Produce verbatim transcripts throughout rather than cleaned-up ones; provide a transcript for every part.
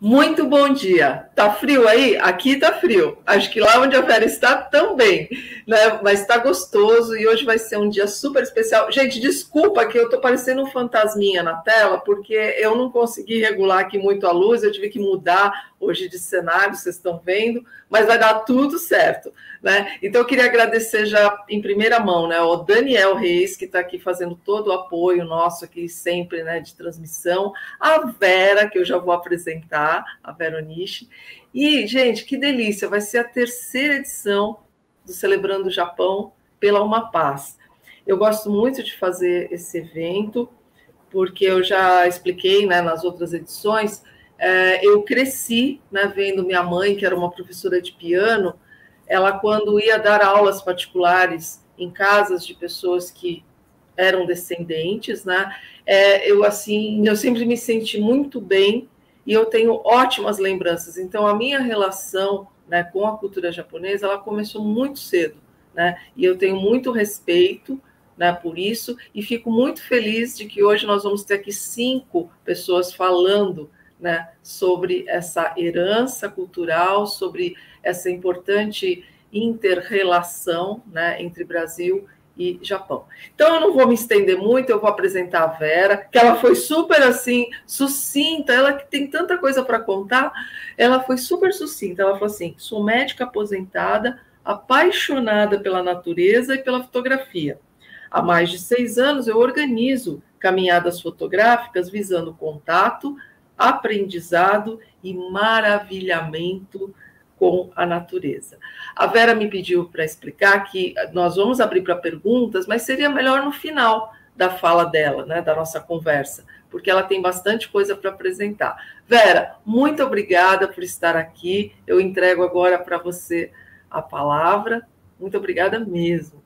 Muito bom dia. Tá frio aí? Aqui tá frio. Acho que lá onde a Vera está também, né? Mas tá gostoso e hoje vai ser um dia super especial. Gente, desculpa que eu tô parecendo um fantasminha na tela, porque eu não consegui regular aqui muito a luz, eu tive que mudar hoje de cenário, vocês estão vendo, mas vai dar tudo certo, né? Então eu queria agradecer já em primeira mão, né, o Daniel Reis, que está aqui fazendo todo o apoio nosso aqui sempre, né, de transmissão, a Vera, que eu já vou apresentar, a Vera Onishi. E, gente, que delícia, vai ser a terceira edição do Celebrando o Japão pela Uma Paz. Eu gosto muito de fazer esse evento, porque eu já expliquei, né, nas outras edições, é, eu cresci, né, vendo minha mãe, que era uma professora de piano, ela, quando ia dar aulas particulares em casas de pessoas que eram descendentes, né, é, eu, assim, eu sempre me senti muito bem e eu tenho ótimas lembranças. Então, a minha relação, né, com a cultura japonesa, ela começou muito cedo, né, e eu tenho muito respeito, né, por isso, e fico muito feliz de que hoje nós vamos ter aqui cinco pessoas falando, né, sobre essa herança cultural, sobre essa importante inter-relação, né, entre Brasil e Japão. Então, eu não vou me estender muito, eu vou apresentar a Vera, que ela foi super, assim, sucinta, ela que tem tanta coisa para contar, ela foi super sucinta, ela falou assim, sou médica aposentada, apaixonada pela natureza e pela fotografia. Há mais de seis anos eu organizo caminhadas fotográficas visando contato, aprendizado e maravilhamento com a natureza. A Vera me pediu para explicar que nós vamos abrir para perguntas, mas seria melhor no final da fala dela, né, da nossa conversa, porque ela tem bastante coisa para apresentar. Vera, muito obrigada por estar aqui. Eu entrego agora para você a palavra. Muito obrigada mesmo.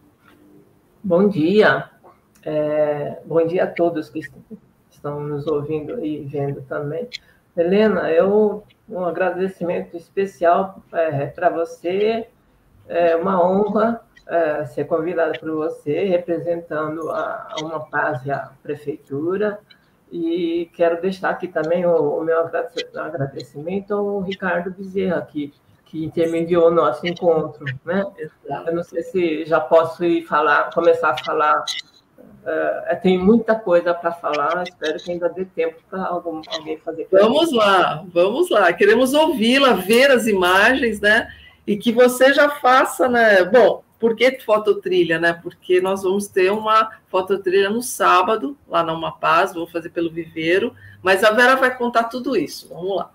Bom dia, é, bom dia a todos que estão nos ouvindo e vendo também. Helena, eu um agradecimento especial é, para você, é uma honra é, ser convidada por você, representando a, a Uma Paz e a Prefeitura, e quero deixar aqui também o, o meu agradecimento ao Ricardo Bezerra, que que intermediou o nosso encontro, né? Exato. Eu não sei se já posso ir falar, começar a falar. Uh, tem muita coisa para falar, espero que ainda dê tempo para alguém fazer. Vamos lá, vamos lá. Queremos ouvi-la, ver as imagens, né? E que você já faça, né? Bom, por que fototrilha, né? Porque nós vamos ter uma fototrilha no sábado, lá na Uma Paz, vou fazer pelo Viveiro, mas a Vera vai contar tudo isso. Vamos lá.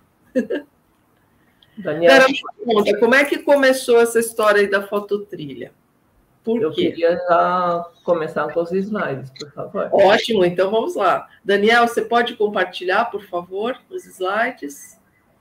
Daniel, Vera, me conta, como é que começou essa história aí da fototrilha? Por eu quê? queria já começar com os slides, por favor. Ótimo, então vamos lá. Daniel, você pode compartilhar, por favor, os slides?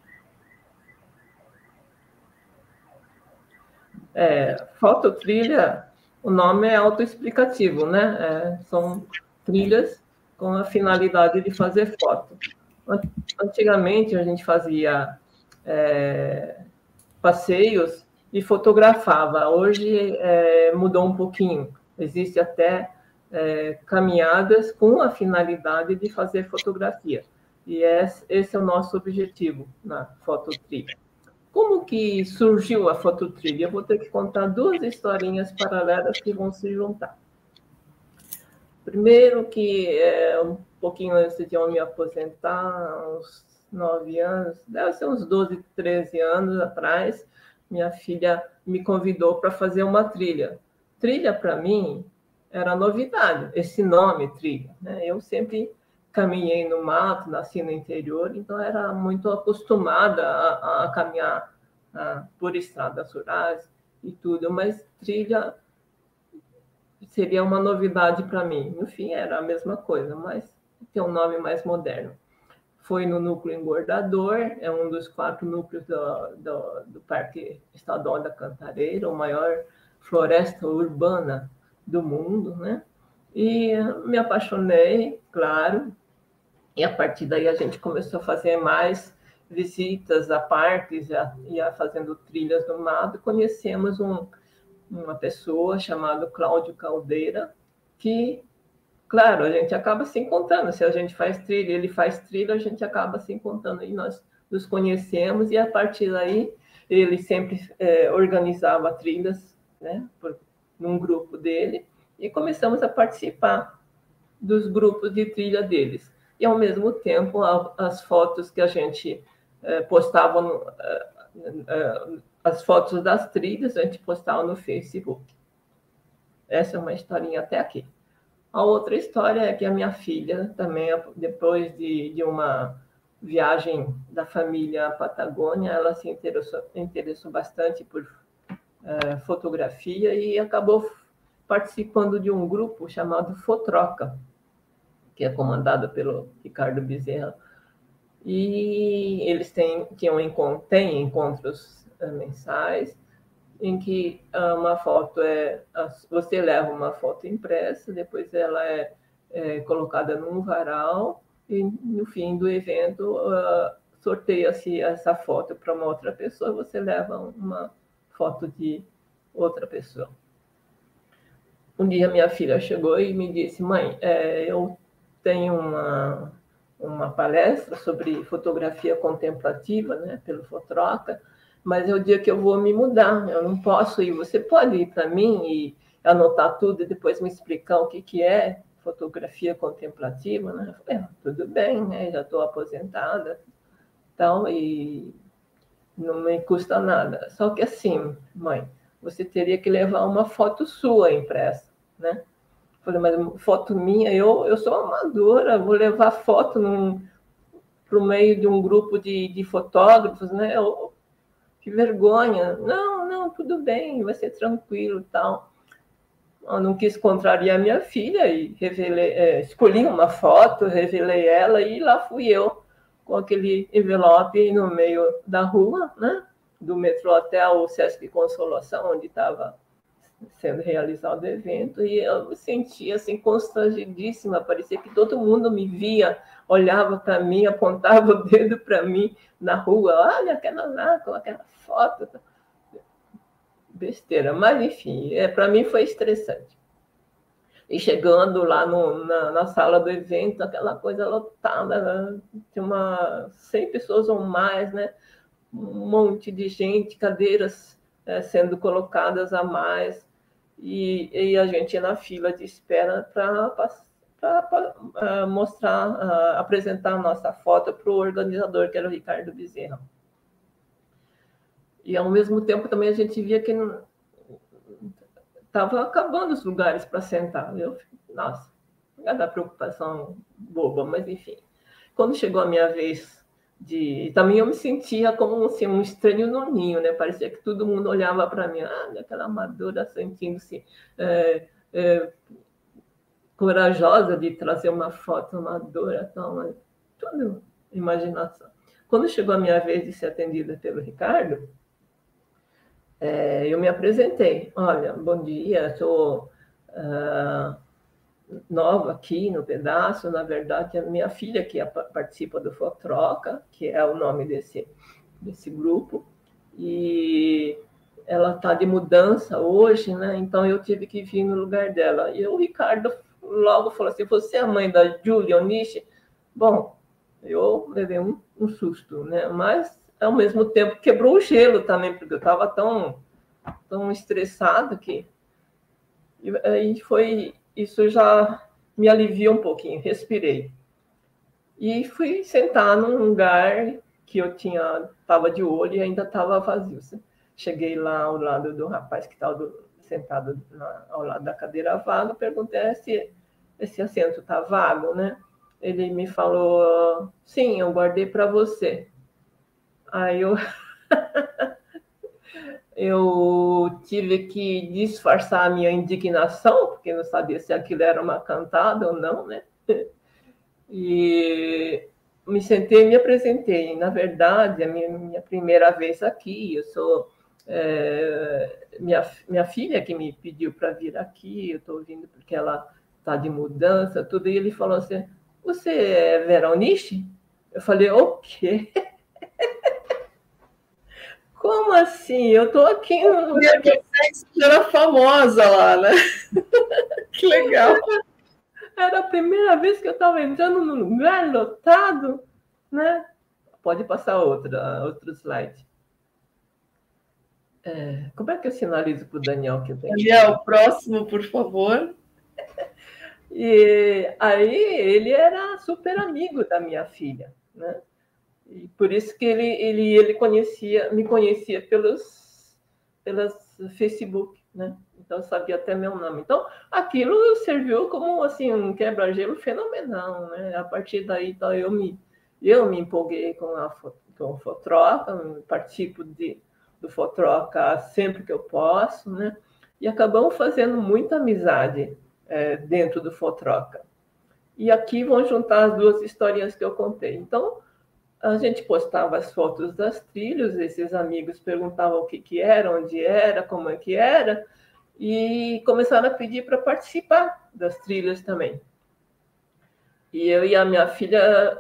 É, fototrilha, o nome é autoexplicativo, né? É, são trilhas com a finalidade de fazer foto. Antigamente, a gente fazia é, passeios e fotografava. Hoje é, mudou um pouquinho. Existe até é, caminhadas com a finalidade de fazer fotografia. E esse é o nosso objetivo na fototrilha. Como que surgiu a fototrilha? Eu vou ter que contar duas historinhas paralelas que vão se juntar. Primeiro que é, um pouquinho antes de eu me aposentar, uns nove anos, deve ser uns doze, treze anos atrás, minha filha me convidou para fazer uma trilha. Trilha, para mim, era novidade, esse nome, trilha, né? Eu sempre caminhei no mato, nasci no interior, então era muito acostumada a, a caminhar a, por estradas rurais e tudo, mas trilha seria uma novidade para mim. No fim, era a mesma coisa, mas tem um nome mais moderno. Foi no Núcleo Engordador, é um dos quatro núcleos do, do, do Parque Estadual da Cantareira, a maior floresta urbana do mundo, né? E me apaixonei, claro, e a partir daí a gente começou a fazer mais visitas a parques, ia fazendo trilhas no mato, e conhecemos um, uma pessoa chamada Cláudio Caldeira, que, claro, a gente acaba se encontrando, se a gente faz trilha, ele faz trilha, a gente acaba se encontrando, e nós nos conhecemos, e a partir daí ele sempre é, organizava trilhas, né, por, num grupo dele, e começamos a participar dos grupos de trilha deles. E, ao mesmo tempo, a, as fotos que a gente é, postava, no, é, é, as fotos das trilhas, a gente postava no Facebook. Essa é uma historinha até aqui. A outra história é que a minha filha também, depois de, de uma viagem da família à Patagônia, ela se interessou, interessou bastante por é, fotografia e acabou participando de um grupo chamado Fotroca, que é comandado pelo Ricardo Bezerra. E eles têm, tinham, têm encontros é, mensais, em que uma foto é... Você leva uma foto impressa, depois ela é, é colocada num varal, e no fim do evento uh, sorteia-se essa foto para uma outra pessoa, você leva uma foto de outra pessoa. Um dia minha filha chegou e me disse: mãe, é, eu tenho uma, uma palestra sobre fotografia contemplativa, né, pelo Fotroca, mas é o dia que eu vou me mudar, eu não posso ir. Você pode ir para mim e anotar tudo e depois me explicar o que, que é fotografia contemplativa? Né? Eu falei, ah, tudo bem, né? Já estou aposentada, então, e não me custa nada. Só que assim, mãe, você teria que levar uma foto sua impressa, né? Eu falei, mas foto minha, eu, eu sou amadora, vou levar foto para o meio de um grupo de, de fotógrafos, né? Eu, que vergonha. Não, não, tudo bem, vai ser tranquilo e tal. Eu não quis contrariar minha filha e revelei, é, escolhi uma foto, revelei ela e lá fui eu com aquele envelope no meio da rua, né? Do metrô até o Sesc Consolação, onde estava sendo realizado o evento, e eu me sentia assim, constrangidíssima, parecia que todo mundo me via, olhava para mim, apontava o dedo para mim na rua, olha aquela lá, com aquela foto. Besteira, mas enfim, é, para mim foi estressante. E chegando lá no, na, na sala do evento, aquela coisa lotada, né? Tinha uma cem pessoas ou mais, né? Um monte de gente, cadeiras é, sendo colocadas a mais, e, e a gente na fila de espera para uh, mostrar, uh, apresentar a nossa foto para o organizador, que era o Ricardo Bezerra. E, ao mesmo tempo, também a gente via que estava acabando os lugares para sentar. Eu, nossa, cada preocupação boba, mas enfim. Quando chegou a minha vez de... Também eu me sentia como assim, um estranho no ninho, né? Parecia que todo mundo olhava para mim, ah, aquela amadora sentindo-se é, é, corajosa de trazer uma foto amadora, tal, mas tudo imaginação. Quando chegou a minha vez de ser atendida pelo Ricardo, é, eu me apresentei. Olha, bom dia, sou uh, nova aqui no pedaço. Na verdade, a minha filha que participa do Fotroca, que é o nome desse, desse grupo, e ela está de mudança hoje, né? Então eu tive que vir no lugar dela. E o Ricardo logo falou assim: você é a mãe da Julia Onishi? Bom, eu levei um, um susto, né? Mas ao mesmo tempo quebrou o gelo também, porque eu estava tão, tão estressada que... E aí foi... Isso já me aliviou um pouquinho, respirei. E fui sentar num lugar que eu tinha, estava de olho e ainda estava vazio. Cheguei lá ao lado do rapaz que estava sentado na, ao lado da cadeira vaga, perguntei se esse assento está vago, né? Ele me falou, sim, eu guardei para você. Aí eu, eu tive que disfarçar a minha indignação, porque não sabia se aquilo era uma cantada ou não, né? E me sentei e me apresentei. Na verdade, é a minha, minha primeira vez aqui. Eu sou... É, minha, minha filha que me pediu para vir aqui, eu estou vindo porque ela está de mudança, tudo. E ele falou assim, você é Vera Onishi? Eu falei, o quê? Como assim? Eu estou aqui no... Você era famosa lá, né? Que legal. Era a primeira vez que eu estava entrando num lugar lotado, né? pode passar outra, outro slide. É, como é que eu sinalizo para o Daniel que eu tenho? Daniel, próximo, por favor. E aí ele era super amigo da minha filha, né? E por isso que ele, ele, ele conhecia, me conhecia pelos, pelas Facebook, né? Então sabia até meu nome. Então aquilo serviu como assim um quebra-gelo fenomenal, né? A partir daí então, eu me eu me empolguei com a com o Fotroca, participo de do Fotroca sempre que eu posso, né? E acabamos fazendo muita amizade é, dentro do Fotroca. E aqui vão juntar as duas historinhas que eu contei. Então a gente postava as fotos das trilhas, esses amigos perguntavam o que, que era, onde era, como é que era, e começaram a pedir para participar das trilhas também. E eu e a minha filha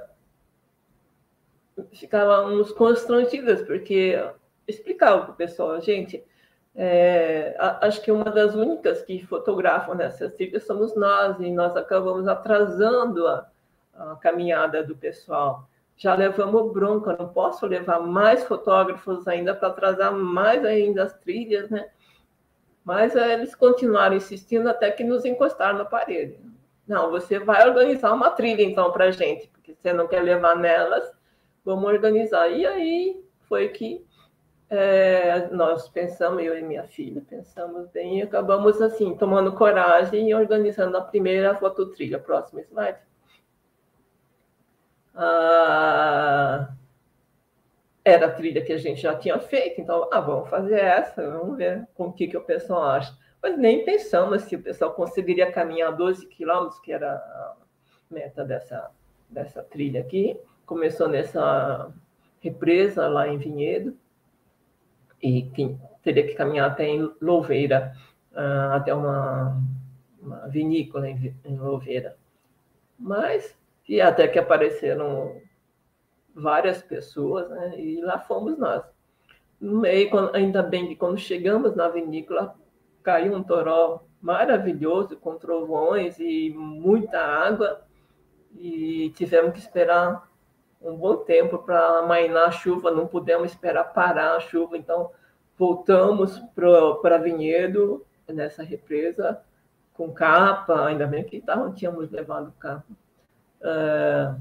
ficávamos constrangidas, porque explicava para o pessoal, gente, é, acho que uma das únicas que fotografam nessas trilhas somos nós, e nós acabamos atrasando a, a caminhada do pessoal. Já levamos bronca, não posso levar mais fotógrafos ainda para atrasar mais ainda as trilhas, né? Mas eles continuaram insistindo até que nos encostaram na parede. Não, você vai organizar uma trilha então para a gente, porque você não quer levar nelas, vamos organizar. E aí foi que é, nós pensamos, eu e minha filha, pensamos bem e acabamos assim, tomando coragem e organizando a primeira fototrilha. Próximo slide. Ah, era a trilha que a gente já tinha feito, então, ah, vamos fazer essa, vamos ver com o que, que o pessoal acha. Mas nem pensamos se o pessoal conseguiria caminhar doze quilômetros, que era a meta dessa, dessa trilha aqui. Começou nessa represa lá em Vinhedo, e que teria que caminhar até em Louveira, uh, até uma, uma vinícola em, em Louveira. Mas, e até que apareceram várias pessoas, né? E lá fomos nós. No meio, quando, ainda bem que quando chegamos na vinícola, caiu um toró maravilhoso, com trovões e muita água, e tivemos que esperar um bom tempo para amainar a chuva, não pudemos esperar parar a chuva, então voltamos para Vinhedo, nessa represa, com capa, ainda bem que não tínhamos levado capa. Uh,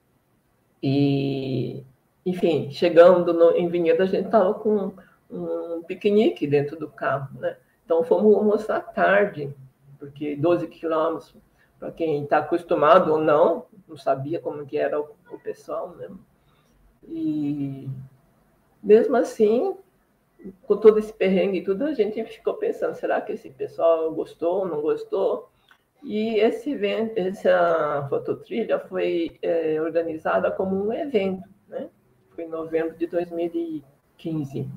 e, enfim, chegando no, em Vinhedo, a gente estava com um piquenique dentro do carro, né? Então fomos almoçar tarde, porque doze quilômetros, para quem está acostumado ou não, não sabia como que era o, o pessoal, né? E mesmo assim, com todo esse perrengue e tudo, a gente ficou pensando, será que esse pessoal gostou ou não gostou? E esse evento, essa fototrilha foi é, organizada como um evento, né? Foi em novembro de dois mil e quinze.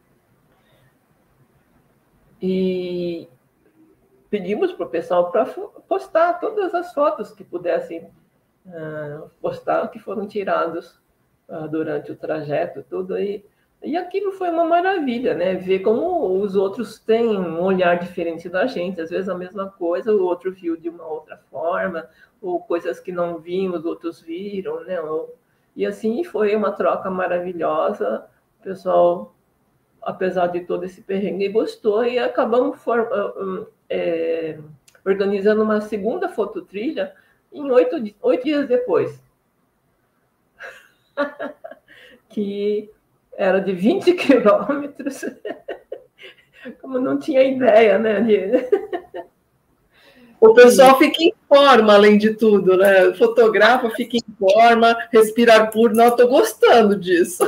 E pedimos para o pessoal para postar todas as fotos que pudessem uh, postar, que foram tiradas uh, durante o trajeto, tudo aí. E aquilo foi uma maravilha, né? Ver como os outros têm um olhar diferente da gente. Às vezes a mesma coisa, o outro viu de uma outra forma, ou coisas que não vimos, os outros viram, né? E assim foi uma troca maravilhosa. O pessoal, apesar de todo esse perrengue, gostou e acabamos for, é, organizando uma segunda fototrilha em oito, oito dias depois. Que era de vinte quilômetros, como não tinha ideia, né? De... O pessoal fica em forma, além de tudo, né? Fotografa, fica em forma, respirar puro. Não, estou gostando disso.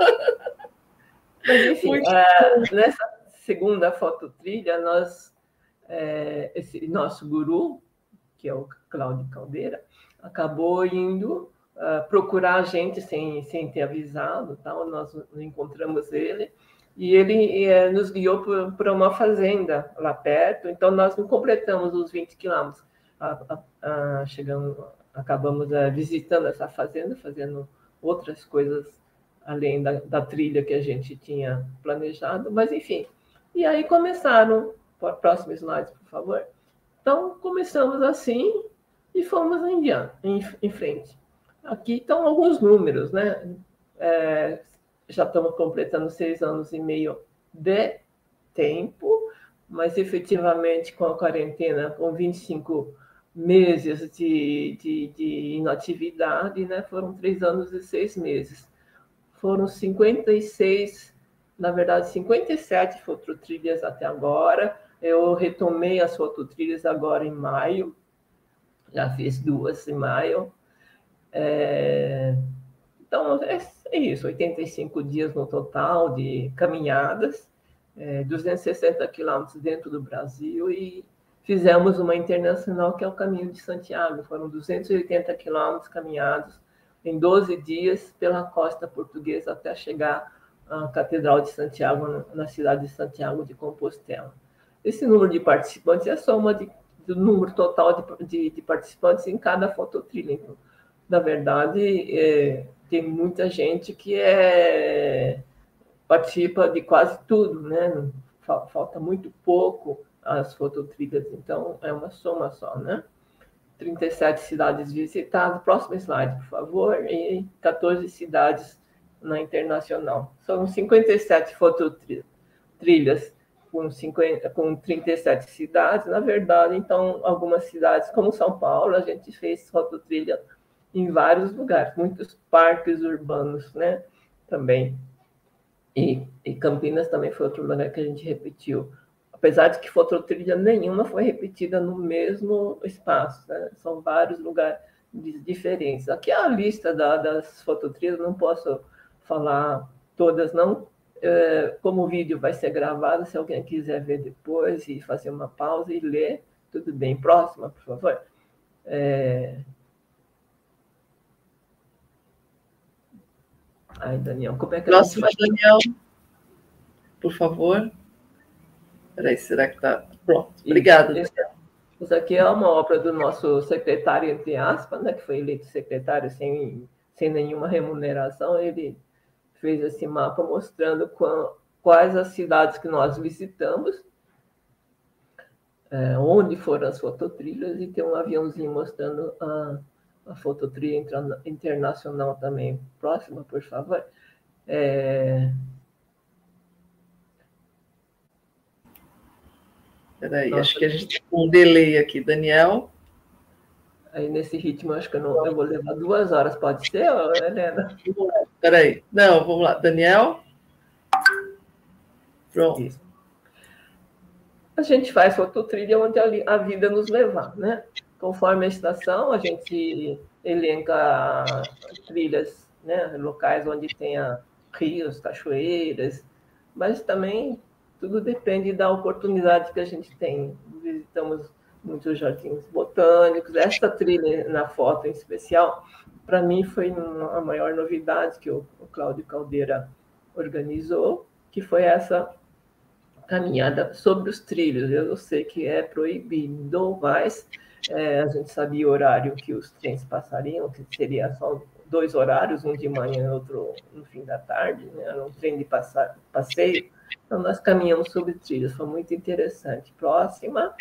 Mas, enfim, é, nessa segunda fototrilha, nós, é, esse nosso guru, que é o Cláudio Caldeira, acabou indo uh, procurar a gente sem, sem ter avisado, tal. Nós encontramos ele, e ele é, nos guiou para uma fazenda lá perto, então nós não completamos os vinte quilômetros. A, a, a, chegamos, acabamos uh, visitando essa fazenda, fazendo outras coisas além da, da trilha que a gente tinha planejado, mas enfim. E aí começaram, próximo slide, por favor. Então, começamos assim e fomos em, em, em frente. Aqui estão alguns números, né? é, já estamos completando seis anos e meio de tempo, mas efetivamente com a quarentena, com vinte e cinco meses de, de, de inatividade, né, foram três anos e seis meses. Foram cinquenta e seis, na verdade, cinquenta e sete fototrilhas até agora. Eu retomei as fototrilhas agora em maio, já fiz duas em maio. É... Então, é isso, oitenta e cinco dias no total de caminhadas, é, duzentos e sessenta quilômetros dentro do Brasil, e fizemos uma internacional, que é o Caminho de Santiago. Foram duzentos e oitenta quilômetros caminhados em doze dias pela costa portuguesa até chegar à Catedral de Santiago, na cidade de Santiago de Compostela. Esse número de participantes é a soma de, do número total de, de, de participantes em cada fototrilha. Então, na verdade, é, tem muita gente que é, participa de quase tudo, né? Falta muito pouco as fototrilhas, então é uma soma só, né? trinta e sete cidades visitadas, próximo slide, por favor, e quatorze cidades na internacional. São cinquenta e sete fototrilhas com, cinquenta, com trinta e sete cidades, na verdade, então, algumas cidades, como São Paulo, a gente fez fototrilha em vários lugares, muitos parques urbanos, né, também. E, e Campinas também foi outro lugar que a gente repetiu. Apesar de que fototrilha nenhuma foi repetida no mesmo espaço, né? São vários lugares diferentes. Aqui é a lista da, das fototrilhas, não posso falar todas, não. É, como o vídeo vai ser gravado, se alguém quiser ver depois e fazer uma pausa e ler, tudo bem. Próxima, por favor. É... Ai, Daniel, como é que... Próxima, Daniel, por favor. Peraí, será que está pronto? Obrigada. Isso, isso aqui é uma obra do nosso secretário, entre aspas, né, que foi eleito secretário sem, sem nenhuma remuneração. Ele fez esse mapa mostrando qual, quais as cidades que nós visitamos, é, onde foram as fototrilhas, e tem um aviãozinho mostrando a, a fototrilha internacional também. Próxima, por favor. É... Peraí, acho que a gente tem um delay aqui, Daniel. Aí, nesse ritmo, acho que eu, não, eu vou levar duas horas, pode ser, Helena? Peraí, não, vamos lá. Daniel? Pronto. Isso. A gente faz fototrilha onde a vida nos levar, né? Conforme a estação, a gente elenca trilhas, né? Locais onde tenha rios, cachoeiras, mas também tudo depende da oportunidade que a gente tem. Visitamos muitos jardins botânicos. Esta trilha na foto em especial, para mim, foi a maior novidade que o Cláudio Caldeira organizou, que foi essa caminhada sobre os trilhos. Eu sei que é proibido, mas é, a gente sabia o horário que os trens passariam, que seria só dois horários, um de manhã e outro no fim da tarde, né? Era um trem de passeio. Então, nós caminhamos sobre trilhas, foi muito interessante. Próxima.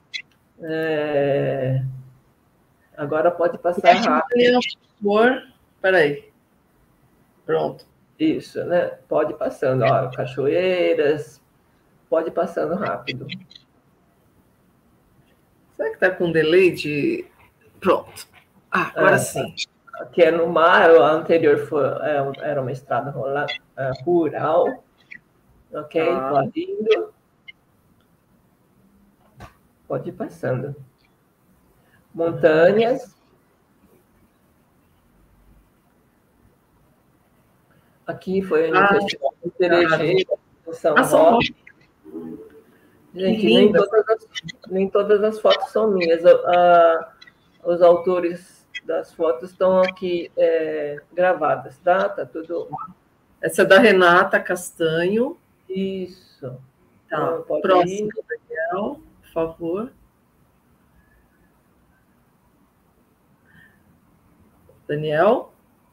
É... Agora pode passar rápido. Por favor. Peraí. Pronto. Isso, né? Pode ir passando. Ó, cachoeiras, pode ir passando rápido. Será que está com delay de... Pronto. Ah, agora é, sim. Aqui é no mar, a anterior foi, era uma estrada rural. Ok, ah. Pode indo. Pode ir passando. Montanhas. Aqui foi no ah, Festival de Cerejeira, em São Roque. Gente, nem todas, as, nem todas as fotos são minhas. Ah, os autores das fotos estão aqui é, gravadas, tá? Tá tudo... Essa é da Renata Castanho. Isso. Tá. Então, próximo, Daniel, por favor. Daniel?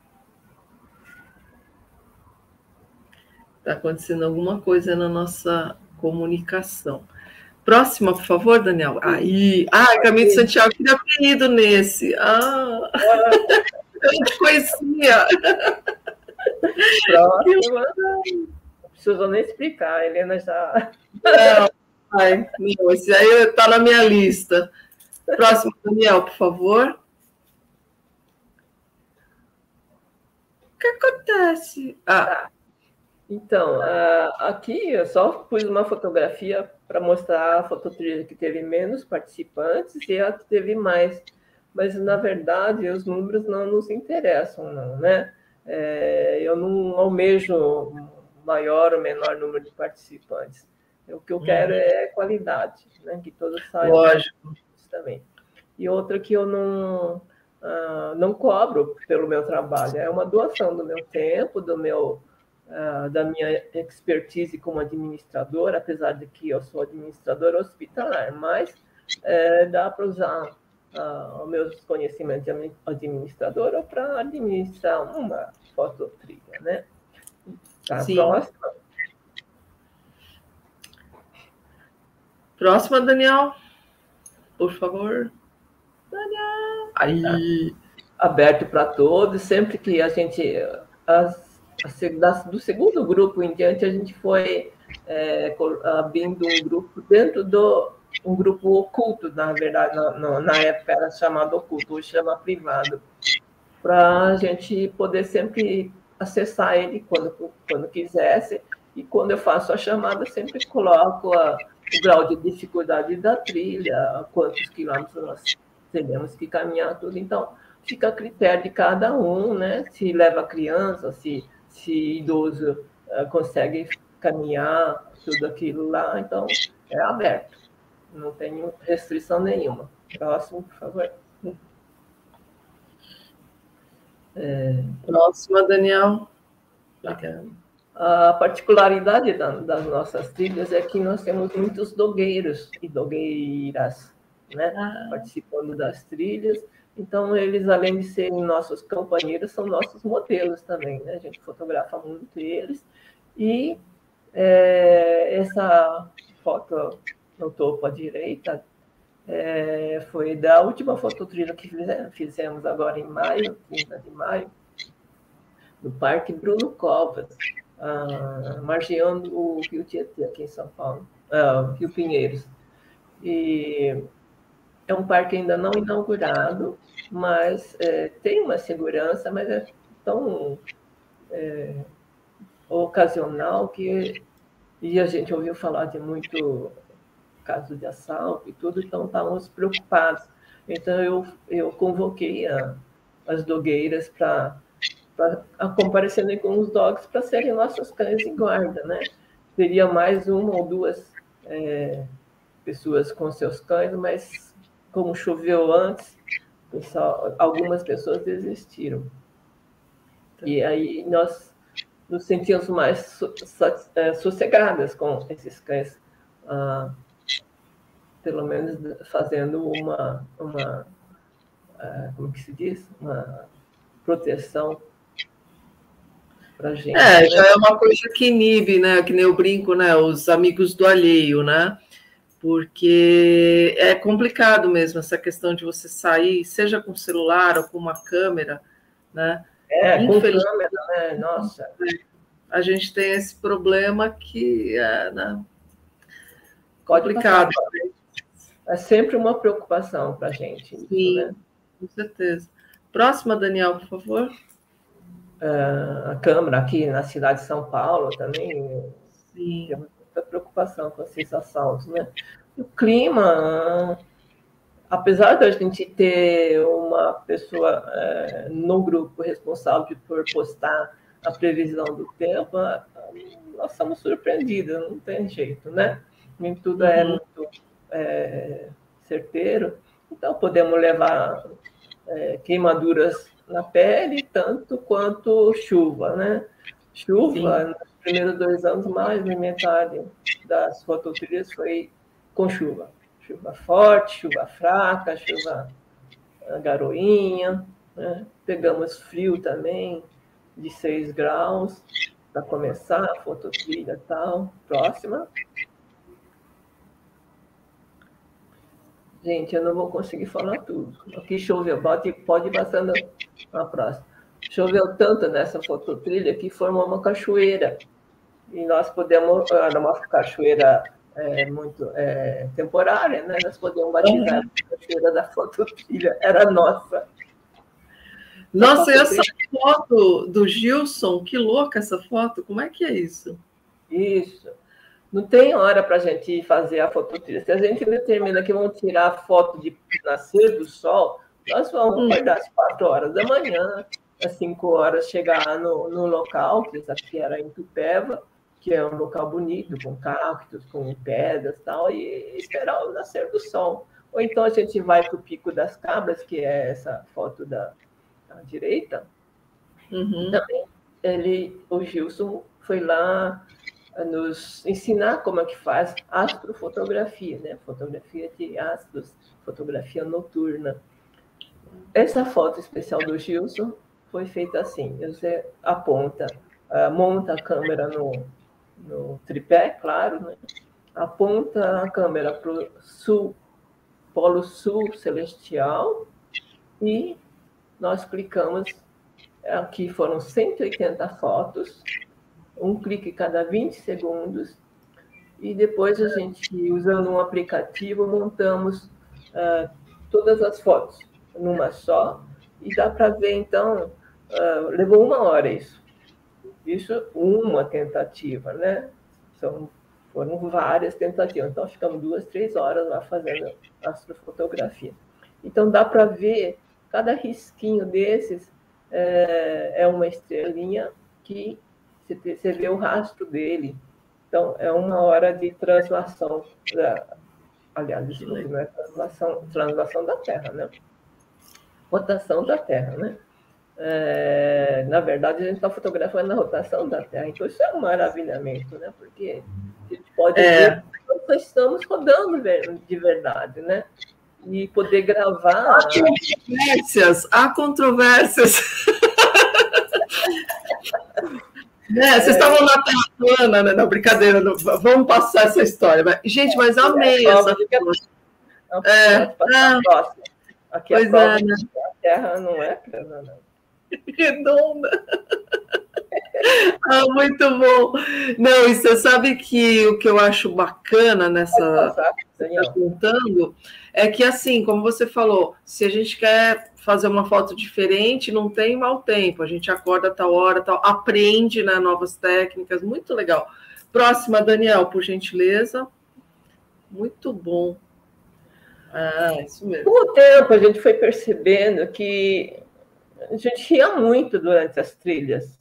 Está acontecendo alguma coisa na nossa comunicação. Próxima, por favor, Daniel. Aí. Ah, Caminho de Santiago, eu queria ter ido nesse. Ah, eu não te conhecia. Próxima. Não preciso nem explicar, a Helena já... Não, ai, não, esse aí está na minha lista. Próximo, Daniel, por favor. O que acontece? Ah. Tá. Então, aqui eu só pus uma fotografia para mostrar a fototrilha que teve menos participantes e a que teve mais. Mas, na verdade, os números não nos interessam, não, né? É, eu não almejo maior ou menor número de participantes. O que eu quero é qualidade, né? Que todos saibam. Lógico. Também. E outra que eu não, uh, não cobro pelo meu trabalho, é uma doação do meu tempo, do meu, uh, da minha expertise como administradora, apesar de que eu sou administradora hospitalar, mas é, dá para usar uh, os meus conhecimentos de administradora para administrar uma fototrilha, né? Tá, Sim. Próxima. Próxima, Daniel. Por favor. Daniel. Aí. Aberto para todos, sempre que a gente... As, as, do segundo grupo em diante, a gente foi é, abrindo um grupo dentro do... Um grupo oculto, na verdade, na, na época era chamado oculto, hoje chama privado, para a gente poder sempre acessar ele quando, quando quisesse, e quando eu faço a chamada, sempre coloco a, o grau de dificuldade da trilha, quantos quilômetros nós teremos que caminhar, tudo. Então, fica a critério de cada um, né? Se leva criança, se, se idoso uh, consegue caminhar, tudo aquilo lá. Então, é aberto. Não tem restrição nenhuma. Próximo, por favor. É... Próxima, Daniel. Obrigada. A particularidade das nossas trilhas é que nós temos muitos dogueiros e dogueiras, né, ah. participando das trilhas. Então, eles, além de serem nossos companheiros, são nossos modelos também, né? A gente fotografa muito eles. E é, essa foto no topo à direita é, foi da última fototrilha que fizemos agora em maio, trinta de maio, no Parque Bruno Covas, uh, margeando o Rio Tietê, aqui em São Paulo, uh, Rio Pinheiros. E é um parque ainda não inaugurado, mas é, tem uma segurança, mas é tão é, ocasional que e a gente ouviu falar de muito caso de assalto e tudo, então estávamos preocupados. Então eu, eu convoquei a, as dogueiras para comparecerem com os dogs para serem nossos cães de guarda, né? Teria mais uma ou duas é, pessoas com seus cães, mas como choveu antes, pessoal, algumas pessoas desistiram. E aí nós nos sentimos mais so, so, é, sossegadas com esses cães, ah, pelo menos fazendo uma, uma ah, como que se diz? Uma proteção pra gente. É, né? Já é uma coisa que inibe, né? Que nem eu brinco, né? Os amigos do alheio, né? Porque é complicado mesmo essa questão de você sair, seja com celular ou com uma câmera, né? É, com câmera, né? Nossa. A gente tem esse problema que é, né? Complicado. É sempre uma preocupação para a gente. Sim, isso, né? Com certeza. Próxima, Daniel, por favor. Uh, a Câmara aqui na cidade de São Paulo também Sim. tem muita preocupação com esses assaltos, né? O clima, apesar da gente ter uma pessoa é, no grupo responsável por postar a previsão do tempo, nós somos surpreendidos, não tem jeito, né? Nem tudo é muito é, certeiro, então podemos levar é, queimaduras na pele, tanto quanto chuva, né? Chuva, Sim. Nos primeiros dois anos, mais de metade das fototrilhas foi com chuva. Chuva forte, chuva fraca, chuva garoinha, né? Pegamos frio também, de seis graus, para começar a fototrilha e tal. Próxima. Gente, eu não vou conseguir falar tudo. Aqui choveu, pode, pode ir passando a próxima. choveu tanto nessa fototrilha que formou uma cachoeira. E nós podemos, era uma cachoeira é, muito é, temporária, né? Nós podemos batizar uhum. a cachoeira da fototrilha, era nossa. Nossa, e essa foto do Gilson, que louca essa foto, como é que é isso? Isso. Não tem hora para a gente fazer a fototrilha. Se a gente determina que vamos tirar a foto de nascer do sol, nós vamos acordar às quatro horas da manhã, às cinco horas chegar no, no local, que aqui era em Itupeva, que é um local bonito, com cactos, com pedras e tal, e esperar o nascer do sol. Ou então a gente vai para o Pico das Cabras, que é essa foto da, da direita. Uhum. Também ele, o Gilson foi lá nos ensinar como é que faz astrofotografia, né? Fotografia de astros, fotografia noturna. Essa foto especial do Gilson foi feita assim: você aponta, monta a câmera no, no tripé, claro, né? Aponta a câmera para o sul, polo sul celestial, e nós clicamos. Aqui foram cento e oitenta fotos, um clique cada vinte segundos, e depois a gente, usando um aplicativo, montamos uh, todas as fotos numa só, e dá para ver, então, uh, levou uma hora isso. Isso, uma tentativa, né? São, foram várias tentativas, então ficamos duas, três horas lá fazendo astrofotografia. Então dá para ver, cada risquinho desses é, é uma estrelinha que você vê o rastro dele. Então, é uma hora de translação, da, aliás, desculpe, não é translação, translação da Terra, né? Rotação da Terra, né? É, na verdade, a gente está fotografando a rotação da Terra, então isso é um maravilhamento, né? Porque a gente pode é. ver que nós estamos rodando de verdade, né? E poder gravar... Há controvérsias, há controvérsias. É, vocês é. estavam na Terra plana, né? Não, brincadeira, não, vamos passar essa história. Mas, gente, mas amei é, essa coisa. É, é. Próxima. Aqui pois a prova é, né? A Terra não é plana, não. Redonda. Ah, muito bom. Não, e você sabe que o que eu acho bacana nessa... Você está contando é que, assim, como você falou, se a gente quer fazer uma foto diferente, não tem mau tempo. A gente acorda a tal hora, tal, aprende, né, novas técnicas. Muito legal. Próxima, Daniel, por gentileza. Muito bom. Ah, isso mesmo. Com o tempo, a gente foi percebendo que a gente ria muito durante as trilhas.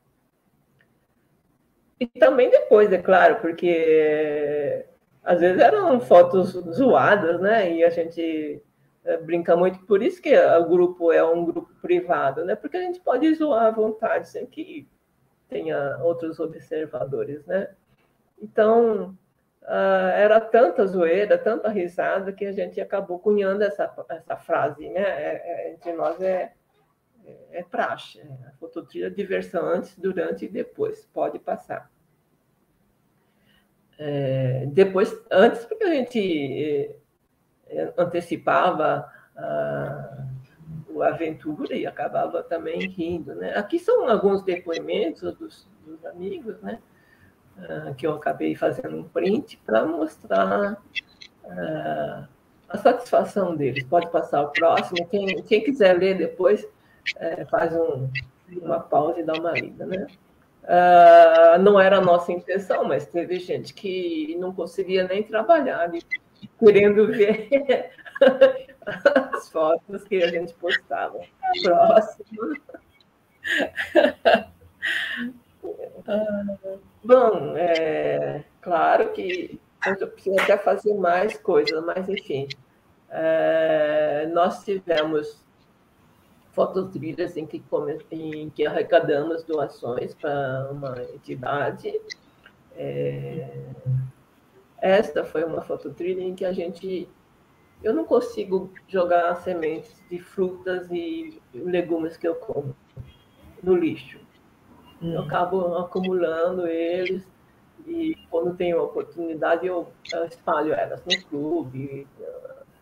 E também depois, é claro, porque às vezes eram fotos zoadas, né? E a gente brinca muito, por isso que o grupo é um grupo privado, né? Porque a gente pode zoar à vontade, sem que tenha outros observadores, né? Então, era tanta zoeira, tanta risada, que a gente acabou cunhando essa, essa frase, né? É, é, entre nós é, é, é praxe. A fototrilha é diversão antes, durante e depois. Pode passar. É, depois, antes, porque a gente antecipava a, a aventura e acabava também rindo, né? Aqui são alguns depoimentos dos, dos amigos, né? Uh, que eu acabei fazendo um print para mostrar uh, a satisfação deles. Pode passar o próximo. Quem, quem quiser ler depois, uh, faz um, uma pausa e dá uma lida, né? Uh, não era a nossa intenção, mas teve gente que não conseguia nem trabalhar, querendo ver as fotos que a gente postava. Próximo. Uh, bom, é claro que eu preciso até fazer mais coisas, mas enfim, é, nós tivemos fototrilhas em que, em que arrecadamos doações para uma entidade. É, esta foi uma fototrilha em que a gente... Eu não consigo jogar sementes de frutas e legumes que eu como no lixo. Eu acabo acumulando eles e, quando tenho a oportunidade, eu espalho elas no clube,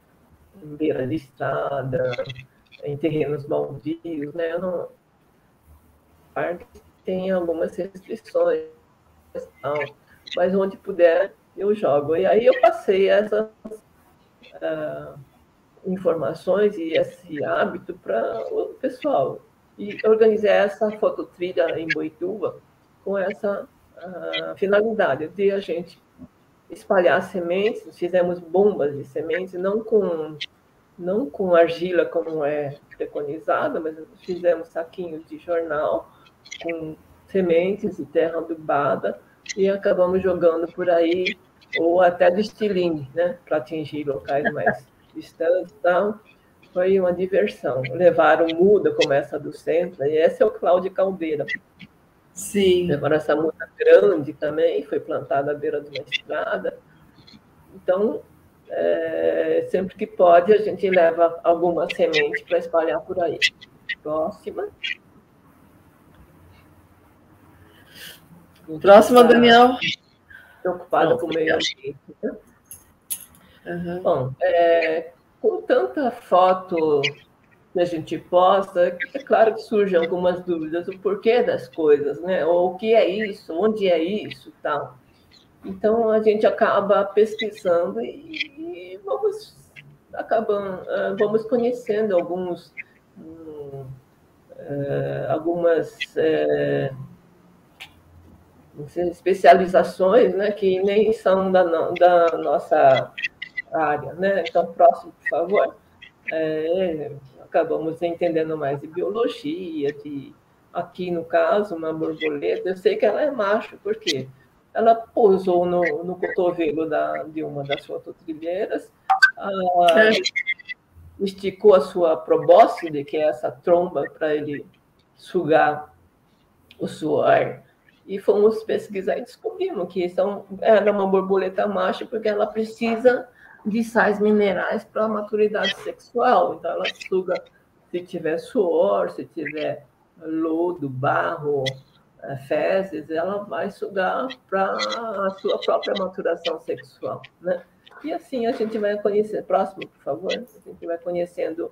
em beira de estrada, em terrenos baldios, né? Eu não, parques tem algumas restrições, não, mas onde puder eu jogo. E aí eu passei essas uh, informações e esse hábito para o pessoal. E organizei essa fototrilha em Boituva com essa uh, finalidade de a gente espalhar sementes. Fizemos bombas de sementes, não com, não com argila como é preconizada, mas fizemos saquinhos de jornal com sementes e terra adubada e acabamos jogando por aí, ou até de estilingue, né, para atingir locais mais distantes. Então, foi uma diversão. Levaram muda como essa do centro, e esse é o Cláudio Caldeira. Sim. Levaram essa muda grande também, foi plantada à beira de uma estrada. Então, é, sempre que pode, a gente leva alguma semente para espalhar por aí. Próxima. Próxima, Daniel. Preocupada com o meio ambiente. Né? Uhum. Bom, é, com tanta foto que a gente posta, é claro que surgem algumas dúvidas, o porquê das coisas, né? Ou o que é isso, onde é isso, tal. Então, a gente acaba pesquisando e vamos, acabam, vamos conhecendo alguns, hum, é, algumas é, especializações, né, que nem são da, da nossa área, né? Então, próximo, por favor. É, acabamos entendendo mais de biologia, de, aqui no caso, uma borboleta, eu sei que ela é macho, por quê? Ela pousou no, no cotovelo da, de uma das fototrilheiras, ela esticou a sua probóscide, que é essa tromba para ele sugar o suor, e fomos pesquisar e descobrimos que são, ela é uma borboleta macho porque ela precisa de sais minerais para a maturidade sexual. Então, ela suga, se tiver suor, se tiver lodo, barro, fezes, ela vai sugar para a sua própria maturação sexual, né? E assim a gente vai conhecer. Próximo, por favor. A gente vai conhecendo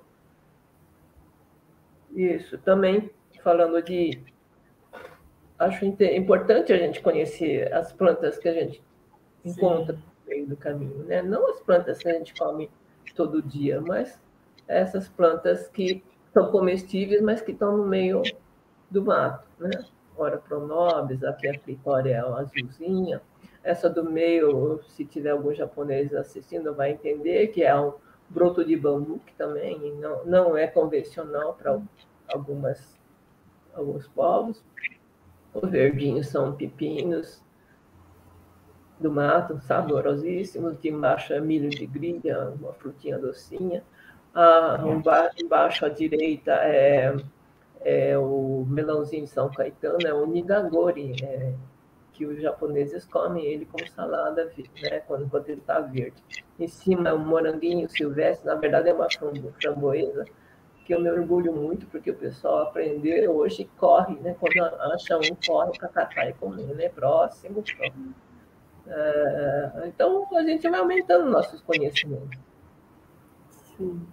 isso. Também falando de... Acho importante a gente conhecer as plantas que a gente encontra Sim. no meio do caminho, né? Não as plantas que a gente come todo dia, mas essas plantas que são comestíveis, mas que estão no meio do mato, né? Ora pronobis, aqui a clitória azulzinha. Essa do meio, se tiver algum japonês assistindo, vai entender que é um broto de bambu, que também não, não é convencional para algumas, alguns povos. Os verdinhos são pepinos do mato, saborosíssimos. De embaixo é milho de grilha, uma frutinha docinha. Ah, embaixo à direita é, é o melãozinho de São Caetano, é o nigagori, é, que os japoneses comem ele como salada, né, quando, quando ele está verde. Em cima é um moranguinho silvestre, na verdade é uma framboesa, que eu me orgulho muito, porque o pessoal aprendeu hoje corre, né? Quando acha um, corre para catar e comer, né? Próximo, próximo. É, então, a gente vai aumentando nossos conhecimentos. Sim.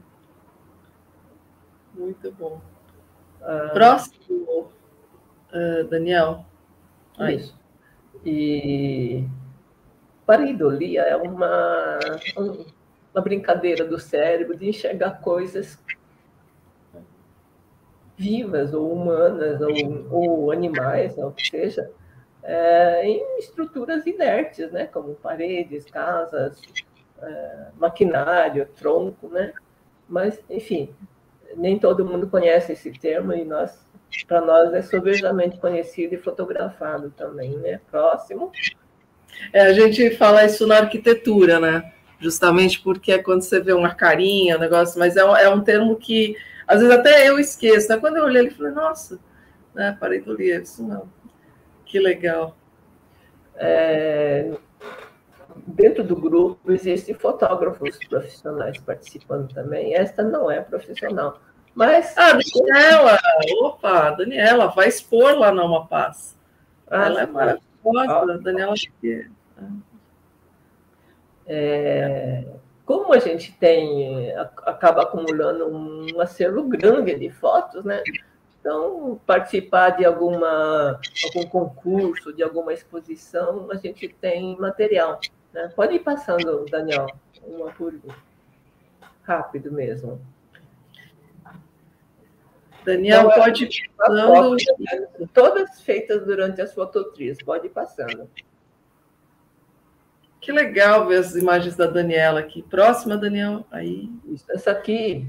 Muito bom. Ah, próximo, uh, Daniel. Isso. E pareidolia é uma, uma brincadeira do cérebro de enxergar coisas vivas ou humanas ou, ou animais, ou o que seja, é, em estruturas inertes, né, como paredes, casas, é, maquinário, tronco, né? Mas, enfim, nem todo mundo conhece esse termo e nós, para nós é sobejamente conhecido e fotografado também, né? Próximo. É, a gente fala isso na arquitetura, né? Justamente porque é quando você vê uma carinha, um negócio, mas é, é um termo que às vezes até eu esqueço, né? Quando eu olhei, eu falei, nossa, né? Pareidolia, isso não. Que legal. É, dentro do grupo existem fotógrafos profissionais participando também. Esta não é profissional, mas... Ah, Daniela! Opa, Daniela, vai expor lá na Uma Paz. Ah, ela é maravilhosa, ah, Daniela. É, como a gente tem, acaba acumulando um acervo grande de fotos, né? Então, participar de alguma, algum concurso, de alguma exposição, a gente tem material. Né? Pode ir passando, Daniel, uma por rápido mesmo. Daniel, então, pode ir passando. Todas feitas durante as fototrias, pode ir passando. Que legal ver as imagens da Daniela aqui. Próxima, Daniel. Aí. Essa aqui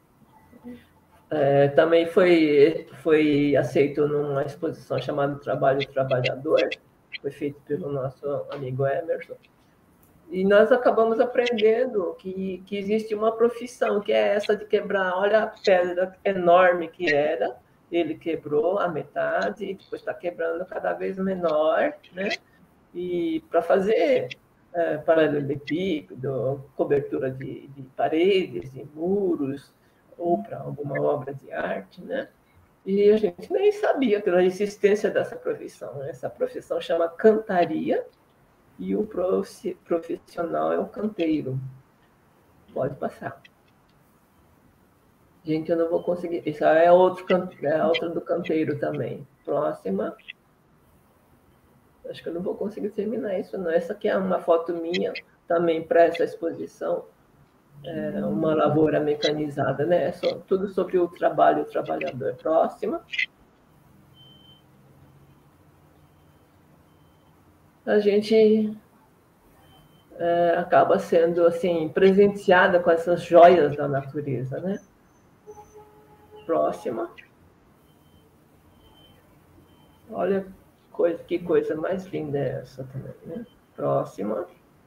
é, também foi, foi aceito numa exposição chamada Trabalho Trabalhador, foi feito pelo nosso amigo Emerson. E nós acabamos aprendendo que, que existe uma profissão, que é essa de quebrar. Olha a pedra enorme que era, ele quebrou a metade, e depois está quebrando cada vez menor, né? E para fazer é, paralelepípedo, cobertura de, de paredes, de muros, ou para alguma obra de arte, né? E a gente nem sabia pela existência dessa profissão. Essa profissão chama cantaria, e o profissional é o canteiro. Pode passar. Gente, eu não vou conseguir. Isso é outro, é outra do canteiro também. Próxima. Acho que eu não vou conseguir terminar isso, não. Essa aqui é uma foto minha, também para essa exposição. É uma lavoura mecanizada, né? É só, tudo sobre o trabalho, o trabalhador. Próxima. A gente é, acaba sendo assim presenteada com essas joias da natureza, né? Próxima. Olha coisa, que coisa mais linda é essa também, né? Próxima.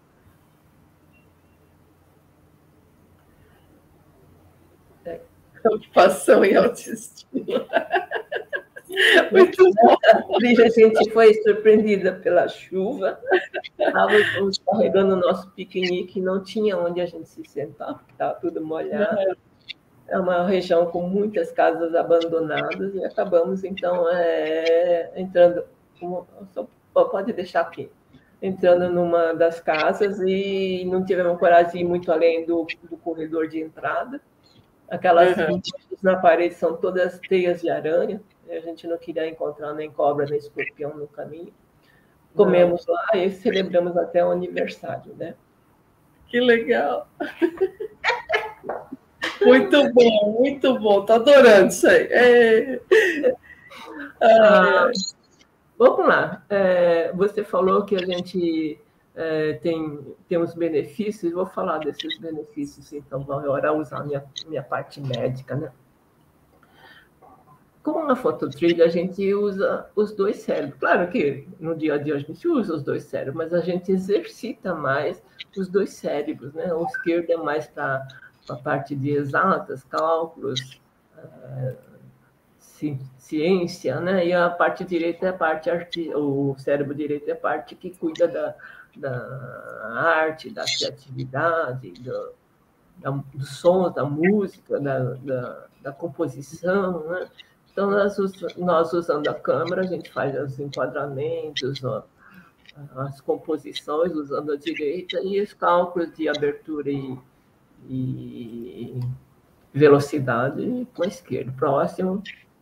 É. Preocupação e autoestima. Muito bom. A gente foi surpreendida pela chuva. Estávamos carregando o nosso piquenique, não tinha onde a gente se sentar, porque estava tudo molhado. É uma região com muitas casas abandonadas e acabamos, então, é, entrando... Só, pode deixar aqui. Entrando numa das casas e não tivemos coragem de ir muito além do, do corredor de entrada. Aquelas uhum. na parede são todas teias de aranha. A gente não queria encontrar nem cobra, nem escorpião no caminho. Comemos não. lá e celebramos até o aniversário, né? Que legal! Muito bom, muito bom. Estou adorando isso aí. É... Ah, vamos lá. É, você falou que a gente é, tem, tem os benefícios. Vou falar desses benefícios, então, vou agora usar a minha, minha parte médica, né? Como na fototrilha, a gente usa os dois cérebros. Claro que no dia a dia a gente usa os dois cérebros, mas a gente exercita mais os dois cérebros, né? O esquerdo é mais para a parte de exatas, cálculos, é, ciência, né? E a parte direita é a parte arte, o cérebro direito é a parte que cuida da, da arte, da criatividade, do, da, do som, da música, da, da, da composição, né? Então, nós, nós usando a câmera, a gente faz os enquadramentos, ó, as composições usando a direita e os cálculos de abertura e, e velocidade com a esquerda. Próximo.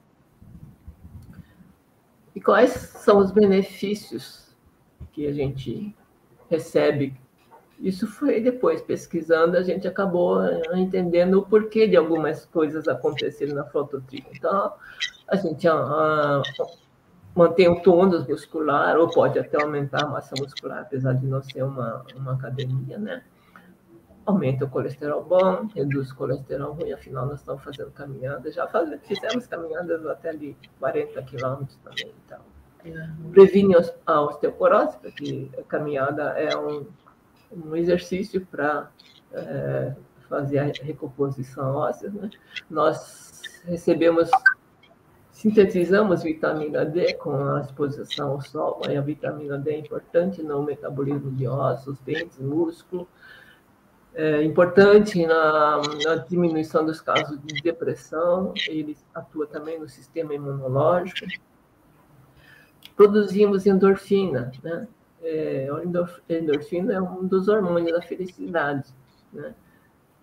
E quais são os benefícios que a gente recebe? Isso foi depois, pesquisando, a gente acabou entendendo o porquê de algumas coisas acontecerem na fototrilha. Então, a gente a, a, mantém o tônus muscular, ou pode até aumentar a massa muscular, apesar de não ser uma, uma academia, né? Aumenta o colesterol bom, reduz o colesterol ruim, afinal nós estamos fazendo caminhada, já faz, fizemos caminhadas até de quarenta quilômetros também. Então. Previne a osteoporose, porque a caminhada é um, um exercício para é, fazer a recomposição óssea, né? Nós recebemos, sintetizamos vitamina D com a exposição ao sol, e a vitamina D é importante no metabolismo de ossos, dentes, músculo, é importante na, na diminuição dos casos de depressão, ele atua também no sistema imunológico. Produzimos endorfina, né? É, a endorfina é um dos hormônios da felicidade, né?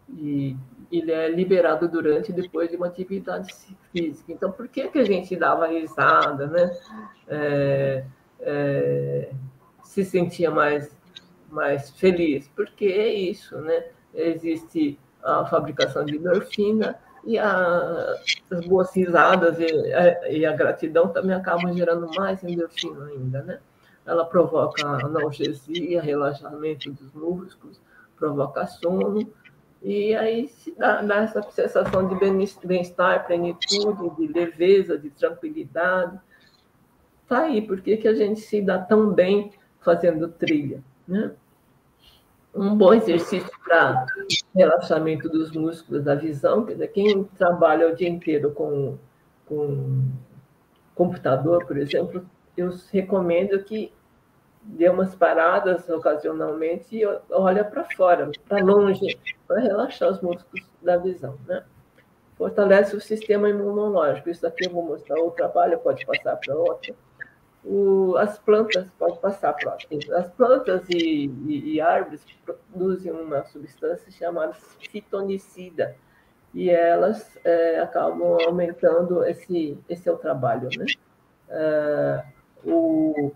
e ele é liberado durante e depois de uma atividade física. Então, por que, que a gente dava risada, né? É, é, se sentia mais, mais feliz? Porque é isso, né? Existe a fabricação de endorfina e a, as boas risadas e a, e a gratidão também acabam gerando mais endorfina ainda, né? Ela provoca analgesia, relaxamento dos músculos, provoca sono, e aí se dá, dá essa sensação de bem-estar, plenitude, de leveza, de tranquilidade. Tá aí, por que, que a gente se dá tão bem fazendo trilha, né? Um bom exercício para relaxamento dos músculos da visão, quer dizer, quem trabalha o dia inteiro com, com computador, por exemplo, eu recomendo que dê umas paradas ocasionalmente e olha para fora, para longe, para relaxar os músculos da visão, né? Fortalece o sistema imunológico. Isso aqui eu vou mostrar o trabalho, pode passar para outra. O, as plantas, pode passar para outra. As plantas e, e, e árvores produzem uma substância chamada fitonicida, e elas é, acabam aumentando esse, esse é o trabalho, né? É, o,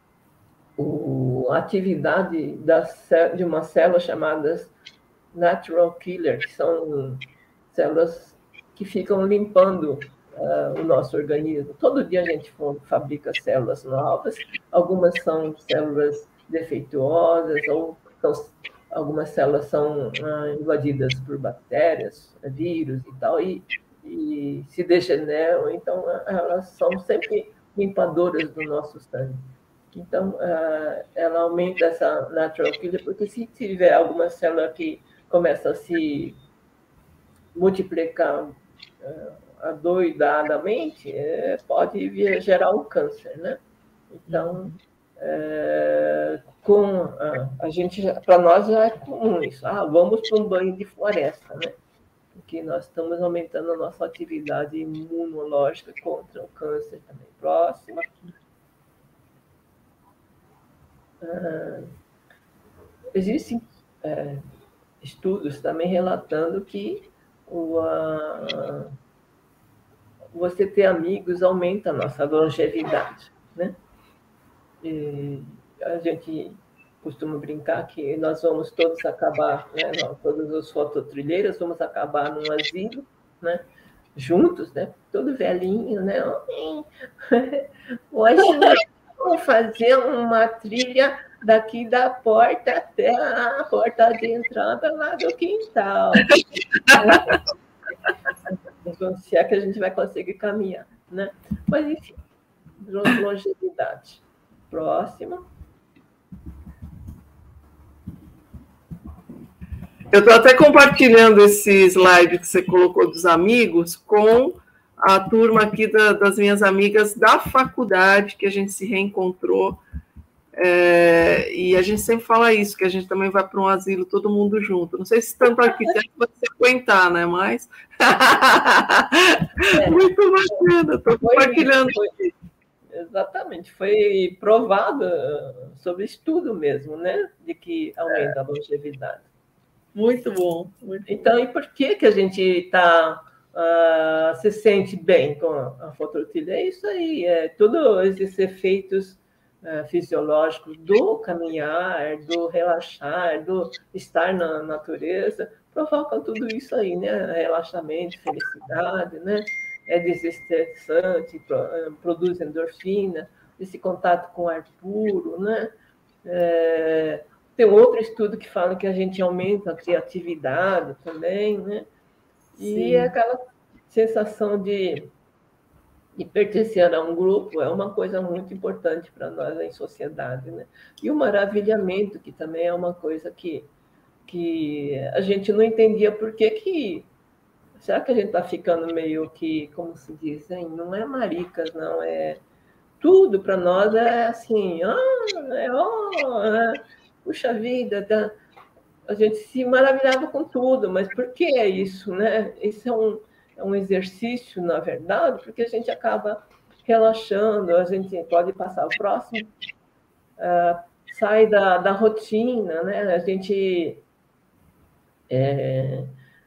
o, a atividade da, de uma célula chamada natural killer, que são células que ficam limpando uh, o nosso organismo. Todo dia a gente fabrica células novas, algumas são células defeituosas, ou são, algumas células são uh, invadidas por bactérias, vírus e tal, e, e se degeneram, então elas são sempre limpadoras do nosso sangue. Então, uh, ela aumenta essa natural killer, porque se tiver alguma célula que começa a se multiplicar uh, adoidadamente, é, pode vir, gerar um câncer, né? Então, é, com a, a gente, para nós já é comum isso. Ah, vamos para um banho de floresta, né? Porque nós estamos aumentando a nossa atividade imunológica contra o câncer também. Próxima. Ah, existem é, estudos também relatando que o, a, você ter amigos aumenta a nossa longevidade, né? E a gente costuma brincar que nós vamos todos acabar, né? Todos os fototrilheiros vamos acabar num asilo, né? Juntos, né? Todo velhinho, né? Hoje vamos fazer uma trilha daqui da porta até a porta de entrada lá do quintal. Se é que a gente vai conseguir caminhar, né? Mas, enfim, longevidade. Próxima. Eu estou até compartilhando esse slide que você colocou dos amigos com a turma aqui da, das minhas amigas da faculdade, que a gente se reencontrou. É, e a gente sempre fala isso, que a gente também vai para um asilo todo mundo junto. Não sei se tanto arquiteto vai se aguentar, né? Mas é, muito bacana, estou compartilhando. Foi, exatamente, foi provado sobre estudo mesmo, né? De que aumenta é. a longevidade. Muito bom. Muito então, bom. E por que, que a gente tá, uh, se sente bem com a fototrilha? É isso aí, é todos esses efeitos Uh, fisiológicos do caminhar, do relaxar, do estar na natureza, provocam tudo isso aí, né? Relaxamento, felicidade, né? É desestressante, pro, produz endorfina, esse contato com ar puro, né? É, tem outro estudo que fala que a gente aumenta a criatividade também, né? E Sim. aquela sensação de E pertencer a um grupo é uma coisa muito importante para nós em sociedade, né? E o maravilhamento, que também é uma coisa que, que a gente não entendia por que que... Será que a gente está ficando meio que, como se diz, hein? Não é maricas, não, é... Tudo para nós é assim, ah, é, oh, é, puxa vida, tá? A gente se maravilhava com tudo, mas por que é isso, né? Isso é um, é um exercício, na verdade, porque a gente acaba relaxando, a gente pode passar o próximo, uh, sai da, da rotina, né? A gente é,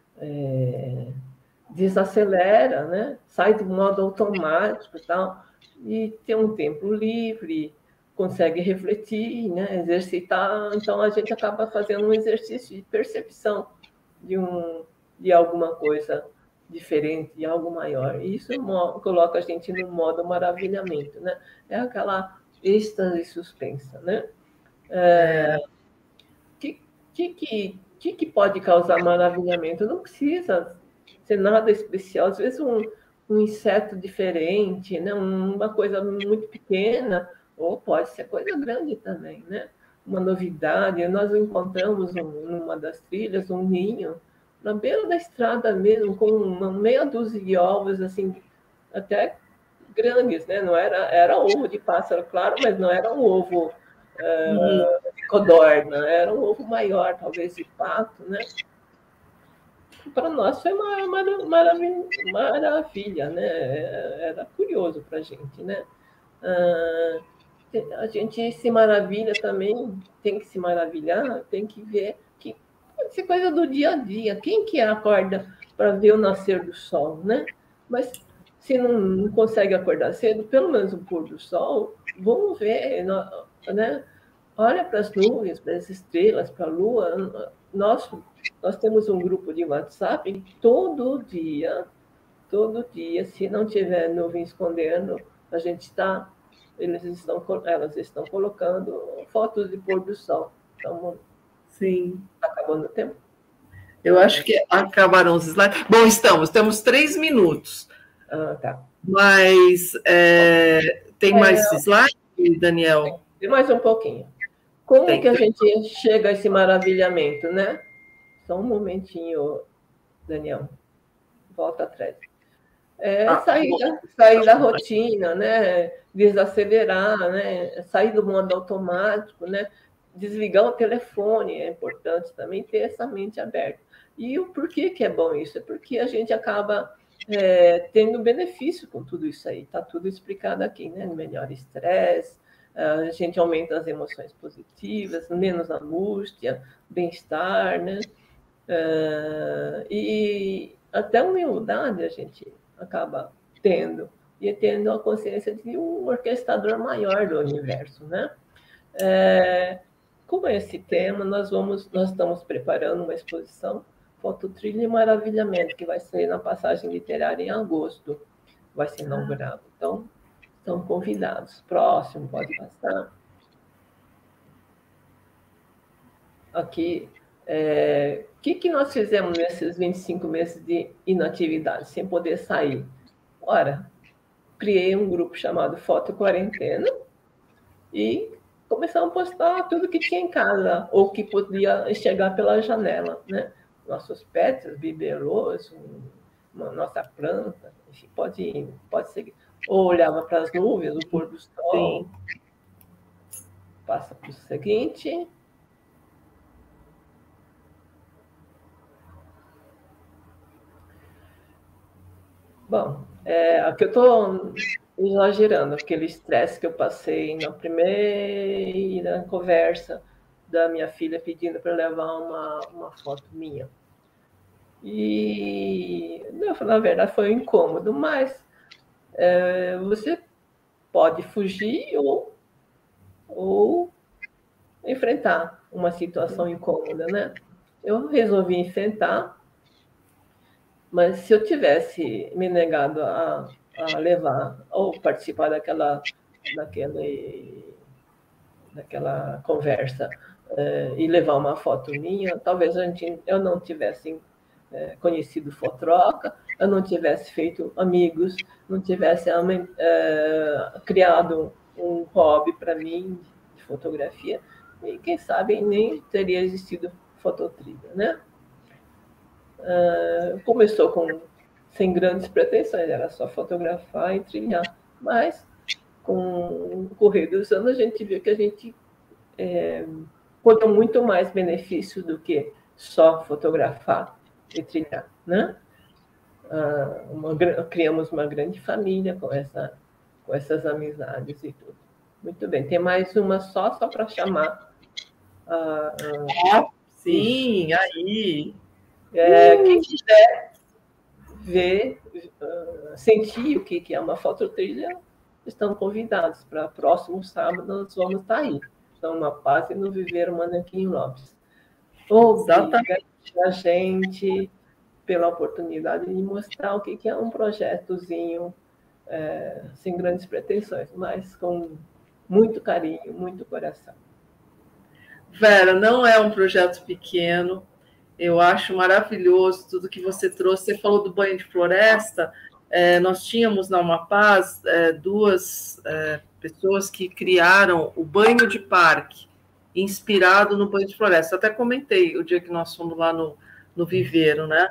é, desacelera, né? Sai do modo automático e tal, e tem um tempo livre, consegue refletir, né? Exercitar, então a gente acaba fazendo um exercício de percepção de, um, de alguma coisa diferente, de algo maior. E isso coloca a gente no modo maravilhamento, né? É aquela êxtase suspensa, né? É, que, que, que, que, que pode causar maravilhamento? Não precisa ser nada especial. Às vezes um, um inseto diferente, né? Uma coisa muito pequena, ou pode ser coisa grande também, né? Uma novidade. Nós encontramos um, numa das trilhas um ninho na beira da estrada mesmo, com uma meia dúzia de ovos, assim, até grandes, né? Não era, era ovo de pássaro, claro, mas não era um ovo uh, de codorna, era um ovo maior, talvez de pato, né? Para nós foi uma, uma, maravilha, maravilha, né? Era curioso para a gente, né? Uh, a gente se maravilha também, tem que se maravilhar, tem que ver que pode ser coisa do dia a dia. Quem que acorda para ver o nascer do sol, né? Mas se não, não consegue acordar cedo, pelo menos o pôr do sol, vamos ver, né? Olha para as nuvens, para as estrelas, para a lua. Nós, nós temos um grupo de WhatsApp todo dia, todo dia, se não tiver nuvem escondendo, a gente está, eles estão, elas estão colocando fotos de pôr do sol. Então, sim. Está acabando o tempo? Eu acho que acabaram os slides. Bom, estamos, temos três minutos. Ah, tá. Mas é, tem mais é, slide, Daniel? Tem mais um pouquinho. Como tem, que a tem. gente chega a esse maravilhamento, né? Só um momentinho, Daniel. Volta atrás. É, ah, sair, da, sair da rotina, né? Desacelerar, né? Sair do modo automático, né? Desligar o telefone, é importante também ter essa mente aberta. E o porquê que é bom isso? É porque a gente acaba é, tendo benefício com tudo isso aí. Está tudo explicado aqui, né? Melhor estresse, a gente aumenta as emoções positivas, menos angústia, bem-estar, né? Uh, e até humildade a gente acaba tendo, e tendo a consciência de um orquestrador maior do universo, né? É, com esse tema, nós, vamos, nós estamos preparando uma exposição Fototrilha e Maravilhamento, que vai sair na Passagem Literária em agosto, vai ser inaugurado. Então, estão convidados. Próximo, pode passar. Aqui, é, o que, que nós fizemos nesses vinte e cinco meses de inatividade, sem poder sair? Ora, criei um grupo chamado Foto Quarentena e começamos a postar tudo que tinha em casa, ou que podia enxergar pela janela, né? Nossos pets, bibelôs, uma nossa planta, enfim, pode, pode seguir. Ou olhava para as nuvens, o pôr do sol. Sim. Passa para o seguinte. Bom, é, aqui eu estou exagerando, aquele estresse que eu passei na primeira conversa da minha filha pedindo para levar uma, uma foto minha. E, na verdade, foi um incômodo, mas é, você pode fugir ou, ou enfrentar uma situação incômoda, né? Eu resolvi enfrentar, mas se eu tivesse me negado a, a levar ou participar daquela, daquele, daquela conversa é, e levar uma foto minha, talvez a gente, eu não tivesse é, conhecido Fotroca, eu não tivesse feito amigos, não tivesse é, criado um hobby para mim de fotografia, e quem sabe nem teria existido Fototrilha, né? Uh, começou com sem grandes pretensões, era só fotografar e trilhar, mas com o correr dos anos a gente viu que a gente é, colheu muito mais benefício do que só fotografar e trilhar, né? Uh, uma, criamos uma grande família com, essa, com essas amizades e tudo. Muito bem, tem mais uma só, só para chamar. Uh, uh, ah, sim, isso. Aí... É, quem quiser ver, uh, sentir o que é uma fototrilha, estão convidados. Para próximo sábado nós vamos estar aí. Então, uma paz e no Viver Manequim Lopes. Obrigada a gente pela oportunidade de mostrar o que é um projetozinho é, sem grandes pretensões, mas com muito carinho, muito coração. Vera, não é um projeto pequeno, eu acho maravilhoso tudo que você trouxe. Você falou do banho de floresta, é, nós tínhamos na Amapaz é, duas é, pessoas que criaram o banho de parque, inspirado no banho de floresta. Eu até comentei o dia que nós fomos lá no, no viveiro, né?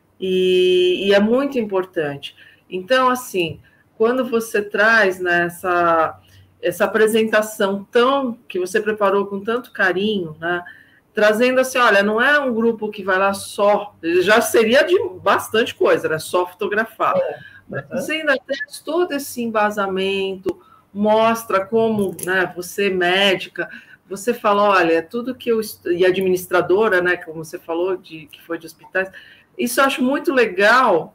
E, e é muito importante. Então, assim, quando você traz nessa... Né, essa apresentação tão que você preparou com tanto carinho, né? Trazendo assim, olha, não é um grupo que vai lá só, já seria de bastante coisa, né? Só fotografar. É. Mas você ainda traz todo esse embasamento, mostra como, né, você médica, você fala, olha, tudo que eu... E administradora, né, como você falou, de, que foi de hospitais, isso eu acho muito legal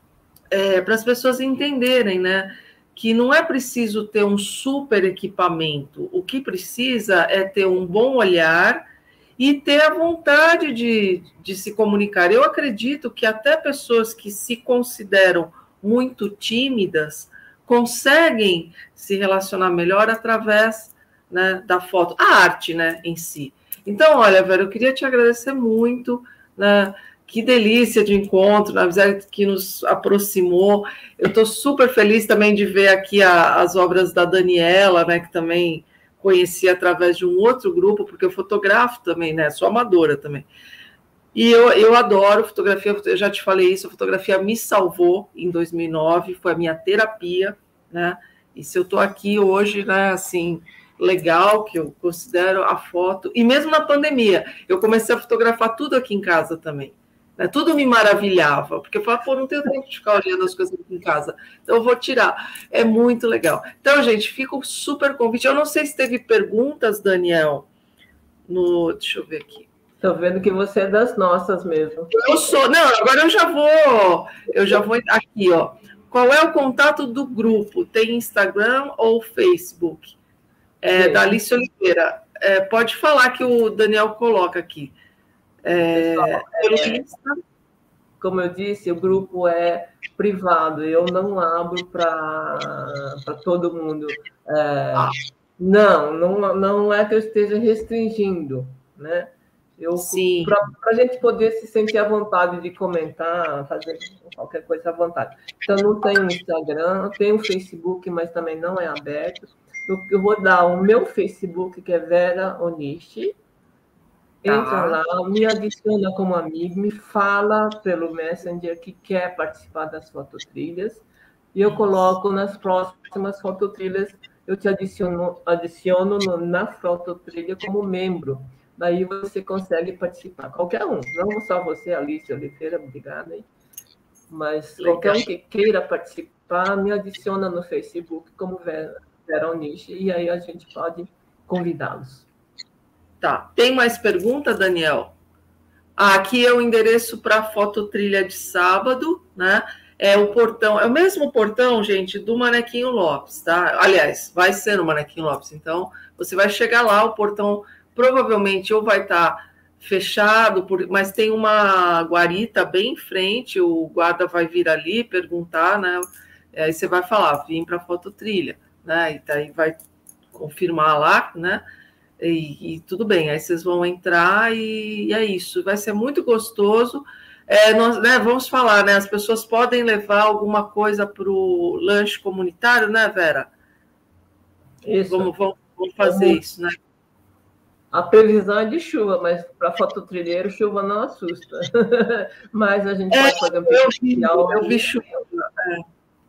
é, para as pessoas entenderem, né? Que não é preciso ter um super equipamento, o que precisa é ter um bom olhar e ter a vontade de, de se comunicar. Eu acredito que até pessoas que se consideram muito tímidas conseguem se relacionar melhor através, né, da foto, a arte, né, em si. Então, olha, Vera, eu queria te agradecer muito, né? Que delícia de encontro, na verdade, que nos aproximou. Eu estou super feliz também de ver aqui a, as obras da Daniela, né, que também conheci através de um outro grupo, porque eu fotografo também, né, sou amadora também. E eu, eu adoro fotografia, eu já te falei isso, a fotografia me salvou em dois mil e nove, foi a minha terapia, né, e se eu estou aqui hoje, né, assim, legal, que eu considero a foto, e mesmo na pandemia, eu comecei a fotografar tudo aqui em casa também. Tudo me maravilhava, porque eu falava, pô, não tenho tempo de ficar olhando as coisas aqui em casa, então eu vou tirar. É muito legal. Então, gente, fica o super convite. Eu não sei se teve perguntas, Daniel, no... Deixa eu ver aqui. Estou vendo que você é das nossas mesmo. Eu sou... Não, agora eu já vou... Eu já vou aqui, ó. Qual é o contato do grupo? Tem Instagram ou Facebook? É, da Alice Oliveira. É, pode falar que o Daniel coloca aqui. É, é, como eu disse, o grupo é privado, eu não abro para todo mundo. É, ah. não, não, não é que eu esteja restringindo, né? Para a gente poder se sentir à vontade de comentar, fazer qualquer coisa à vontade. Então, não tem o Instagram, tem o Facebook, mas também não é aberto. Eu vou dar o meu Facebook, que é Vera Onishi. Entra lá, me adiciona como amigo, me fala pelo Messenger que quer participar das fototrilhas e eu coloco nas próximas fototrilhas, eu te adiciono, adiciono no, na fototrilha como membro. Daí você consegue participar. Qualquer um, não só você, Alice Oliveira, obrigada. Hein? Mas legal. Qualquer um que queira participar, me adiciona no Facebook como Vera, Vera Onishi e aí a gente pode convidá-los. Tá. Tem mais pergunta, Daniel? Ah, aqui é o endereço para a fototrilha de sábado, né? É o portão, é o mesmo portão, gente, do Manequinho Lopes, tá? Aliás, vai ser no Manequinho Lopes. Então, você vai chegar lá, o portão provavelmente ou vai estar fechado, por, mas tem uma guarita bem em frente, o guarda vai vir ali perguntar, né? Aí você vai falar, vim para a fototrilha, né? E daí vai confirmar lá, né? E, e tudo bem, aí vocês vão entrar e, e é isso, vai ser muito gostoso. É, nós, né, vamos falar, né? As pessoas podem levar alguma coisa para o lanche comunitário, né, Vera? Isso. Vamos, vamos, vamos fazer Vamos. isso, né? A previsão é de chuva, mas para fototrilheiro, chuva não assusta. Mas a gente é, pode fazer um especial. Eu vi, eu vi chuva. É.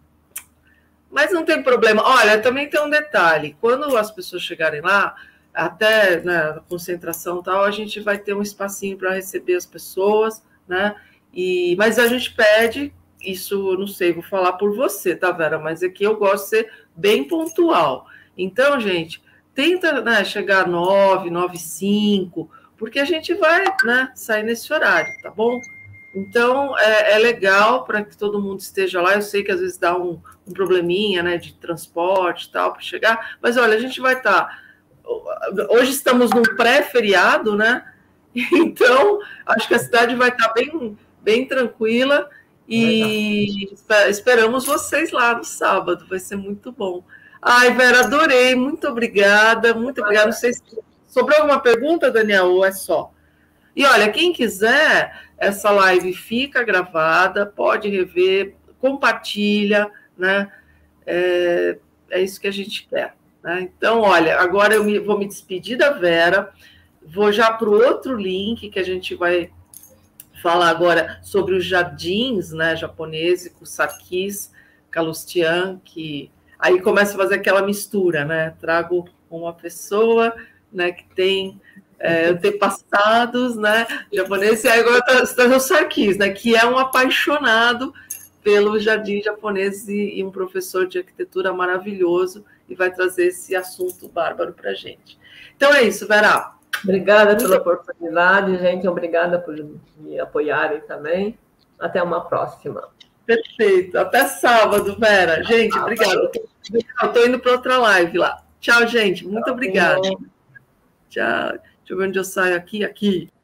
Mas não tem problema. Olha, também tem um detalhe. Quando as pessoas chegarem lá, até na né, concentração e tal, a gente vai ter um espacinho para receber as pessoas, né? E, mas a gente pede, isso, não sei, vou falar por você, tá, Vera? Mas aqui eu gosto de ser bem pontual. Então, gente, tenta né, chegar às nove, nove e cinco, porque a gente vai né, sair nesse horário, tá bom? Então, é, é legal para que todo mundo esteja lá. Eu sei que às vezes dá um, um probleminha, né, de transporte e tal, para chegar, mas olha, a gente vai estar... Tá, hoje estamos num pré-feriado, né? Então, acho que a cidade vai estar bem, bem tranquila e esperamos vocês lá no sábado, vai ser muito bom. Ai, Vera, adorei, muito obrigada, muito obrigada. Não sei se sobrou alguma pergunta, Daniel, ou é só? E olha, quem quiser, essa live fica gravada, pode rever, compartilha, né? É, é isso que a gente quer. Né? Então, olha, agora eu me, vou me despedir da Vera, vou já para o outro link que a gente vai falar agora sobre os jardins, né, japoneses, com Sarkis Kalustyan, que aí começa a fazer aquela mistura, né? Trago uma pessoa, né, que tem é, antepassados, né, japoneses, e agora está o Sarkis, né, que é um apaixonado pelo jardim japonês e, e um professor de arquitetura maravilhoso, e vai trazer esse assunto bárbaro para a gente. Então é isso, Vera. Obrigada Muito pela oportunidade, gente. Obrigada por me apoiarem também. Até uma próxima. Perfeito. Até sábado, Vera. Gente, ah, obrigada. Estou indo para outra live lá. Tchau, gente. Muito obrigada. Tchau. Deixa eu ver onde eu saio aqui. Aqui.